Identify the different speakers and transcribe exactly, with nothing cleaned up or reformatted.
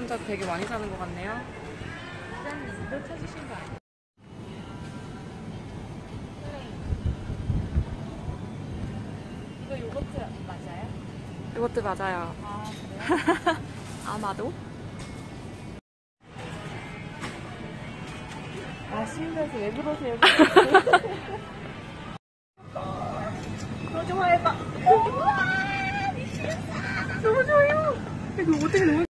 Speaker 1: 혼자 되게 많이 사는 것 같네요.
Speaker 2: 기자님 이거 찾으신 거 아니에요? 이거 요거트 맞아요?
Speaker 1: 이것도 맞아요.
Speaker 2: 아 그래요?
Speaker 1: 아마도?
Speaker 2: 아 신기해서 왜 그러세요? 그거 좀 해봐. 우와 미치겠어. 너무 좋아요. 이거 어떻게 너무